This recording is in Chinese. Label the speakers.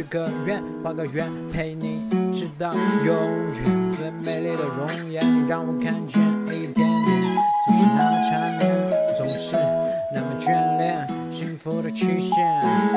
Speaker 1: 个愿，画个圆，陪你直到永远。最美丽的容颜，你让我看见一点点，总是那么缠绵，总是那么眷恋，幸福的期限。